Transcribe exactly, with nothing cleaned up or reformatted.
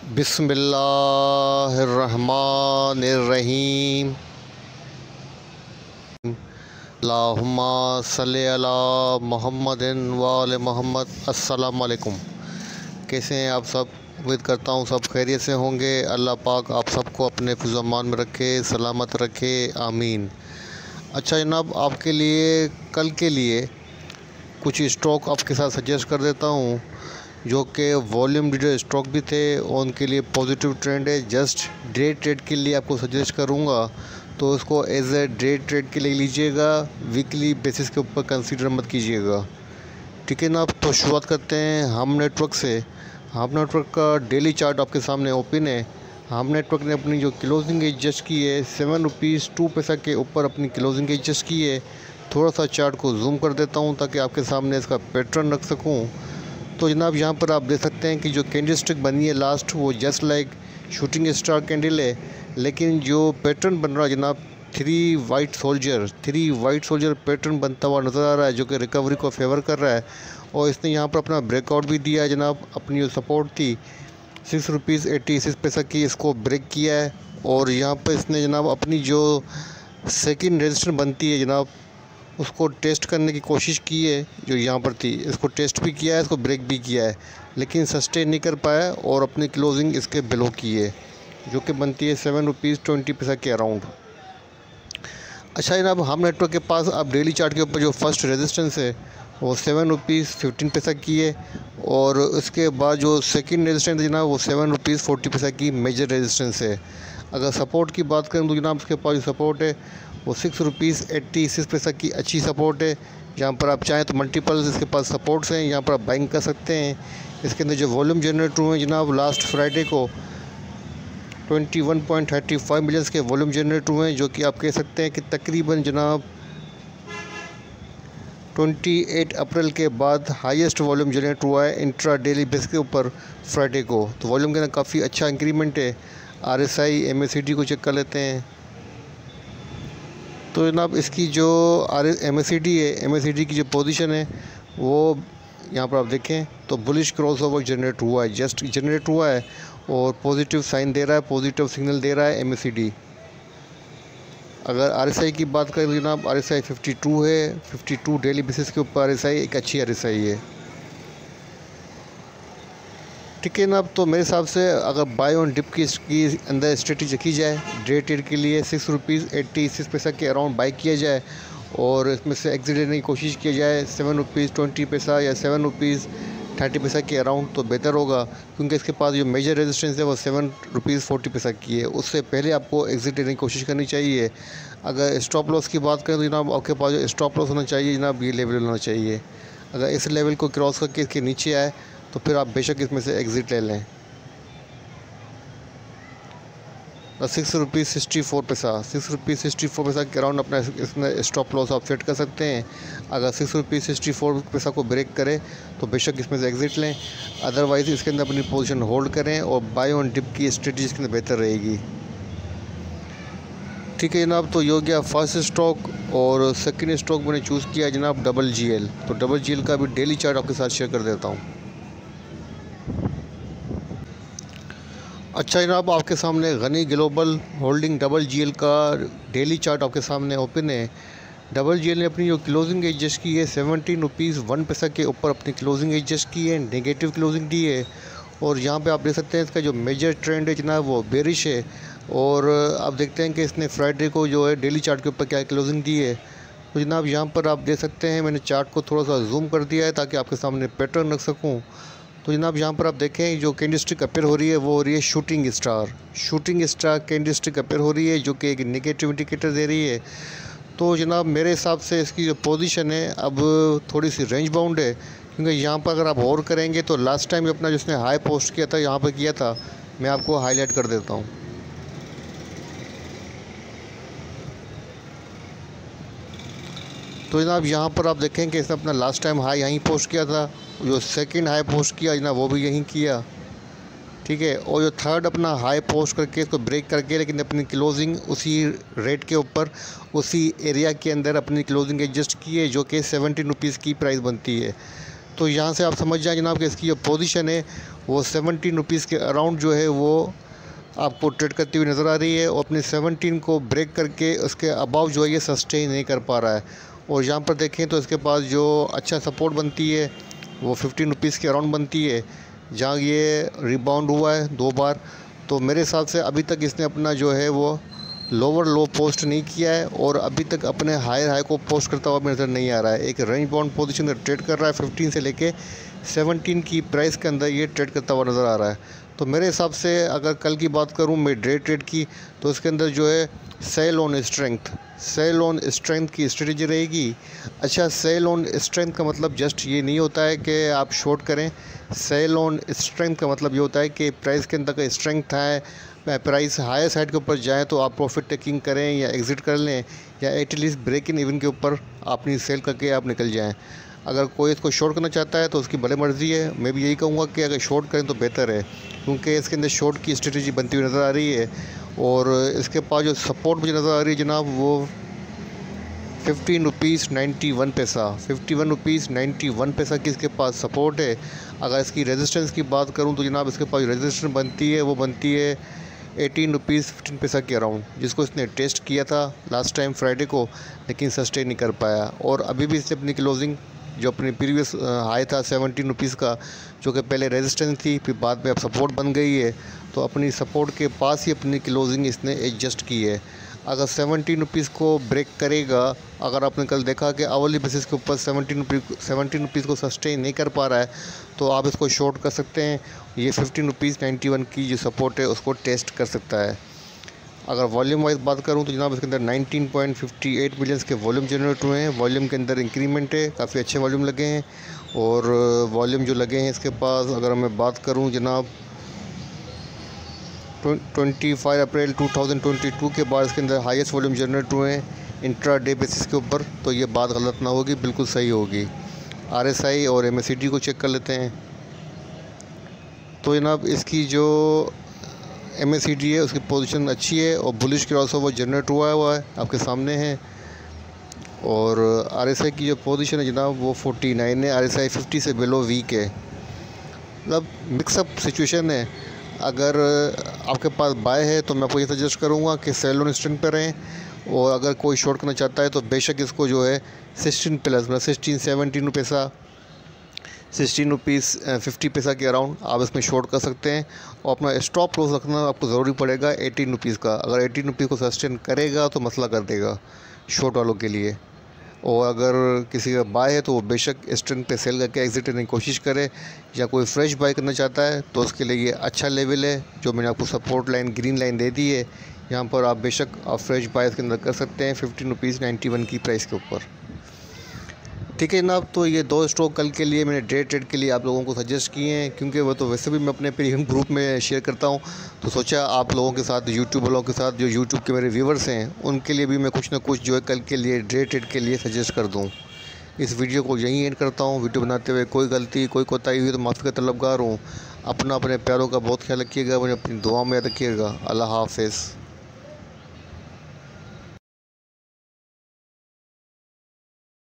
बिस्मिल्लाहिर्रहमानिर्रहीम। अल्लाहुम्मा सल्ली अला मुहम्मदिन व आले मोहम्मद। अस्सलाम वालेकुम। कैसे हैं आप सब? उम्मीद करता हूँ सब खैरियत से होंगे। अल्लाह पाक आप सबको अपने फ़िज़्ज़ो-अमान में रखे, सलामत रखे, आमीन। अच्छा जनाब, आपके लिए कल के लिए कुछ स्टॉक आपके साथ सजेस्ट कर देता हूँ जो कि वॉल्यूम जो स्टॉक भी थे उनके लिए पॉजिटिव ट्रेंड है। जस्ट डे ट्रेड के लिए आपको सजेस्ट करूँगा, तो उसको एज ए डे ट्रेड के लिए लीजिएगा, वीकली बेसिस के ऊपर कंसीडर मत कीजिएगा, ठीक है ना। तो शुरुआत करते हैं हम नेटवर्क से। हम नेटवर्क का डेली चार्ट आपके सामने ओपन है। हम नेटवर्क ने अपनी जो क्लोजिंग एडजस्ट की है सेवन रुपीज़ टू पैसा के ऊपर अपनी क्लोजिंग एडजस्ट की है। थोड़ा सा चार्ट को जूम कर देता हूँ ताकि आपके सामने इसका पैटर्न रख सकूँ। तो जनाब यहाँ पर आप देख सकते हैं कि जो कैंडल स्टिक बनी है लास्ट, वो just like shooting star candle है, लेकिन जो पैटर्न बन रहा है जनाब three white soldier three white soldier pattern बनता हुआ नज़र आ रहा है, जो कि रिकवरी को फेवर कर रहा है। और इसने यहाँ पर अपना ब्रेकआउट भी दिया है जनाब। अपनी जो सपोर्ट थी सिक्स रुपीज़ एट्टी सिक्स पैसा की, इसको ब्रेक किया है। और यहाँ पर इसने जनाब अपनी जो सेकेंड रेजिस्टेंस बनती है जनाब, उसको टेस्ट करने की कोशिश की है, जो यहाँ पर थी। इसको टेस्ट भी किया है, इसको ब्रेक भी किया है, लेकिन सस्टेन नहीं कर पाया और अपनी क्लोजिंग इसके बिलो की है, जो कि बनती है सेवन रुपीज़ ट्वेंटी पैसा के अराउंड। अच्छा जनाब, हम नेटवर्क के पास अब डेली चार्ट के ऊपर जो फर्स्ट रेजिस्टेंस है वो सेवन रुपीज़ फिफ्टीन पैसा की है। और उसके बाद जो सेकंड रेजिस्टेंस है जनाब वो सेवन रुपीज़ फोर्टी पैसा की मेजर रेजिस्टेंस है। अगर सपोर्ट की बात करें तो जनाब उसके पास जो सपोर्ट है वो सिक्स रुपीज़ एट्टी सिक्स पैसा की अच्छी सपोर्ट है। यहाँ पर आप चाहें तो मल्टीपल्स इसके पास सपोर्ट्स हैं, यहाँ पर आप बाइंग कर सकते हैं। इसके अंदर जो वॉल्यूम जनरेट हुए हैं जनाब लास्ट फ्राइडे को twenty one point thirty five millions के वॉल्यूम जनरेट हुए हैं, जो कि आप कह सकते हैं कि तकरीबन जनाब अट्ठाईस अप्रैल के बाद हाईएस्ट वॉल्यूम जनरेट हुआ है इंट्रा डेली बेस के ऊपर फ्राइडे को। तो वॉल्यूम के अंदर काफ़ी अच्छा इंक्रीमेंट है। आरएसआई एमएसीडी को चेक कर लेते हैं। तो जनाब इसकी जो R M S C D है, एम एस सी डी की जो पोजीशन है वो यहाँ पर आप देखें तो बुलिश क्रॉस ओवर जनरेट हुआ है, जस्ट जनरेट हुआ है और पॉजिटिव साइन दे रहा है, पॉजिटिव सिग्नल दे रहा है एम एस सी डी। अगर आर एस आई की बात करें जनाब, R S I fifty two है, फिफ्टी टू डेली बेसिस के ऊपर आर एस आई एक अच्छी आर एस आई है, ठीक है ना। तो मेरे हिसाब से अगर बाय ऑन डिप की इसकी अंदर स्ट्रेटजी रखी जाए डे ट्रेड के लिए सिक्स रुपीज़ एट्टी सिक्स पैसा के अराउंड बाई किया जाए और इसमें से एग्जिट लेने की कोशिश की जाए सेवन रुपीज़ ट्वेंटी पैसा या सेवन रुपीज़ थर्टी पैसा के अराउंड, तो बेहतर होगा, क्योंकि इसके पास जो मेजर रेजिस्टेंस है वो सेवन रुपीज़ फोर्टी पैसा की है। उससे पहले आपको एग्जिट लेने की कोशिश करनी चाहिए। अगर स्टॉप लॉस की बात करें तो जनाब आपके पास जो स्टॉप लॉस होना चाहिए जनाब ये लेवल होना चाहिए। अगर इस लेवल को क्रॉस करके इसके नीचे आए तो फिर आप बेशक इसमें से एग्ज़िट ले लें। सिक्स रुपीज़ सिक्सटी फोर पैसा सिक्स रुपीज़ सिक्सटी फोर पैसा के अराउंड अपना इसमें स्टॉप लॉस आप सेट कर सकते हैं। अगर सिक्स रुपीज़ सिक्सटी फोर पैसा को ब्रेक करे तो बेशक इसमें से एग्ज़िट लें, अदरवाइज़ इसके अंदर अपनी पोजीशन होल्ड करें और बाय ऑन डिप की स्ट्रेटजी इसके अंदर बेहतर रहेगी, ठीक है जनाब। तो ये हो गया फर्स्ट स्टॉक। और सेकेंड स्टॉक मैंने चूज़ किया जनाब डबल जी एल। तो डबल जी एल का भी डेली चार्ट आपके साथ शेयर कर देता हूँ। अच्छा जनाब, आपके सामने Gani global holding double G L का डेली चार्ट आपके सामने ओपन है। डबल जी एल ने अपनी जो क्लोजिंग एडजस्ट की है सेवनटीन रुपीज़ वन पैसा के ऊपर अपनी क्लोजिंग एडजस्ट की है, नेगेटिव क्लोजिंग दी है। और यहाँ पे आप देख सकते हैं इसका जो मेजर ट्रेंड है जनाब वो बेरिश है। और आप देखते हैं कि इसने फ्राइडे को जो है डेली चार्ट के ऊपर क्या क्लोजिंग दी है। तो जनाब यहाँ पर आप देख सकते हैं मैंने चार्ट को थोड़ा सा जूम कर दिया है ताकि आपके सामने पैटर्न रख सकूँ। तो जनाब यहाँ पर आप देखें जो कैंडल स्टिक अपीयर हो रही है वो हो रही है shooting star shooting star candlestick appear हो रही है, जो कि एक नेगेटिव इंडिकेटर दे रही है। तो जनाब मेरे हिसाब से इसकी जो पोजीशन है अब थोड़ी सी रेंज बाउंड है, क्योंकि यहाँ पर अगर आप और करेंगे तो लास्ट टाइम अपना जिसने हाई पोस्ट किया था यहाँ पर किया था, मैं आपको हाईलाइट कर देता हूँ। तो जनाब यहाँ पर आप देखें कि इसने अपना लास्ट टाइम हाई यहीं पोस्ट किया था, जो सेकंड हाई पोस्ट किया जनाब वो भी यहीं किया, ठीक है। और जो थर्ड अपना हाई पोस्ट करके इसको ब्रेक करके लेकिन अपनी क्लोजिंग उसी रेट के ऊपर उसी एरिया के अंदर अपनी क्लोजिंग एडजस्ट की है, जो कि सेवेंटीन रुपीज़ की प्राइस बनती है। तो यहाँ से आप समझ जाए जनाब कि इसकी जो पोजीशन है वो सेवनटीन रुपीज़ के अराउंड जो है वो आपको ट्रेड करती हुई नज़र आ रही है और अपनी सेवनटीन को ब्रेक करके उसके अबाव जो है ये सस्टेन नहीं कर पा रहा है। और यहाँ पर देखें तो इसके पास जो अच्छा सपोर्ट बनती है वो फिफ्टीन रुपीज़ के अराउंड बनती है, जहाँ ये रिबाउंड हुआ है दो बार। तो मेरे हिसाब से अभी तक इसने अपना जो है वो लोअर लो पोस्ट नहीं किया है और अभी तक अपने हायर हाई को पोस्ट करता हुआ नज़र नहीं आ रहा है। एक रेंज बाउंड पोजीशन में ट्रेड कर रहा है, फिफ्टीन से लेके सेवनटीन की प्राइस के अंदर ये ट्रेड करता हुआ नज़र आ रहा है। तो मेरे हिसाब से अगर कल की बात करूं मैं डे ट्रेड की, तो इसके अंदर जो है sell on strength sell on strength की स्ट्रेटजी रहेगी। अच्छा, सेल ऑन स्ट्रेंथ का मतलब जस्ट ये नहीं होता है कि आप शॉर्ट करें। सेल ऑन स्ट्रेंथ का मतलब ये होता है कि प्राइस के अंदर का स्ट्रेंथ है, प्राइस हायर साइड के ऊपर जाए तो आप प्रॉफिट टेकिंग करें या एग्ज़िट कर लें, या एटलीस्ट ब्रेक इन इवन के ऊपर अपनी सेल करके आप निकल जाएं। अगर कोई इसको शॉर्ट करना चाहता है तो उसकी बड़े मर्ज़ी है। मैं भी यही कहूँगा कि अगर शॉर्ट करें तो बेहतर है, क्योंकि इसके अंदर शॉर्ट की स्ट्रेटजी बनती हुई नज़र आ रही है। और इसके पास जो सपोर्ट मुझे नज़र आ रही है जनाब वो फिफ्टीन रुपीज़ नाइन्टी वन पैसा fifty one rupees ninety one पैसा की इसके पास सपोर्ट है। अगर इसकी रेजिस्टेंस की बात करूं तो जनाब इसके पास रेजिस्टेंस बनती है वो बनती है एटीन रुपीज़ फिफ्टीन पैसा के अराउंड, जिसको इसने टेस्ट किया था लास्ट टाइम फ्राइडे को, लेकिन सस्टेन नहीं कर पाया। और अभी भी इसने अपनी क्लोजिंग जो अपनी प्रीवियस हाई था सेवनटीन रुपीज़ का, जो कि पहले रेजिस्टेंस थी फिर बाद में अब सपोर्ट बन गई है, तो अपनी सपोर्ट के पास ही अपनी क्लोजिंग इसने एडजस्ट की है। अगर सेवनटीन रुपीज़ को ब्रेक करेगा, अगर आपने कल देखा कि आवली बेसिस के ऊपर सेवनटीन रुपीज़ सेवनटीन रुपीज़ को सस्टेन नहीं कर पा रहा है, तो आप इसको शॉर्ट कर सकते हैं। ये फिफ्टीन रुपीज़ नाइन्टी वन की जो सपोर्ट है उसको टेस्ट कर सकता है। अगर वॉल्यूम वाइज बात करूं तो जनाब इसके अंदर nineteen point fifty eight millions के वॉल्यूम जनरेट हुए हैं। वॉल्यूम के अंदर इंक्रीमेंट है, काफ़ी अच्छे वॉल्यूम लगे हैं। और वॉल्यूम जो लगे हैं इसके पास, अगर मैं बात करूं जनाब पच्चीस April two thousand twenty two के बाद इसके अंदर हाईएस्ट वॉल्यूम जनरेट हुए हैं इंट्रा डे बेसिस के ऊपर। तो ये बात गलत ना होगी, बिल्कुल सही होगी। आरएसआई और एमएसीडी को चेक कर लेते हैं। तो जनाब इसकी जो एमएसीडी है उसकी पोजीशन अच्छी है और बुलिश क्रॉसओवर जनरेट हुआ हुआ है, आपके सामने है। और आरएसआई की जो पोजीशन है जनाब वो फोर्टी नाइन है। आरएसआई फिफ्टी से बिलो वीक है, मतलब मिक्सअप सिचुएशन है। अगर आपके पास बाय है तो मैं आपको ये सजेस्ट करूँगा कि सेल ऑन स्ट्रेंथ पे रहें, और अगर कोई शॉर्ट करना चाहता है तो बेशक इसको जो है सिक्सटीन प्लस मतलब सिक्सटीन सेवनटीन पैसा सिक्सटीन रुपीज़ फिफ्टी पैसा के अराउंड आप इसमें शॉर्ट कर सकते हैं। और अपना स्टॉप लॉस रखना आपको ज़रूरी पड़ेगा एटीन रुपीज़ का। अगर एटीन रुपीज़ को सस्टेन करेगा तो मसला कर देगा शॉर्ट वालों के लिए। और अगर किसी का बाय है तो वो बेशक स्ट्रेंथ पे सेल करके एग्जिट करने की कोशिश करे, या कोई फ्रेश बाय करना चाहता है तो उसके लिए ये अच्छा लेवल है जो मैंने आपको सपोर्ट लाइन ग्रीन लाइन दे दी है। यहाँ पर आप बेशक आप फ्रेश बाय के अंदर कर सकते हैं फिफ्टीन रुपीज़ नाइन्टी वन की प्राइस के ऊपर। ठीक है जनाब, तो ये दो स्टॉक कल के लिए मैंने डे ट्रेड के लिए आप लोगों को सजेस्ट किए हैं, क्योंकि वो तो वैसे भी मैं अपने प्रीमियम ग्रुप में शेयर करता हूँ, तो सोचा आप लोगों के साथ, यूट्यूब वालों के साथ, जो यूट्यूब के मेरे व्यूवर्स हैं उनके लिए भी मैं कुछ ना कुछ जो है कल के लिए डे ट्रेड के लिए सजेस्ट कर दूँ। इस वीडियो को यहीं एंड करता हूँ। वीडियो बनाते हुए कोई गलती कोई कोताही हुई तो माफ़ी का तलबगार हूँ। अपना अपने प्यारों का बहुत ख्याल रखिएगा, मुझे अपनी दुआ में याद रखिएगा। अल्लाह हाफ़िज़।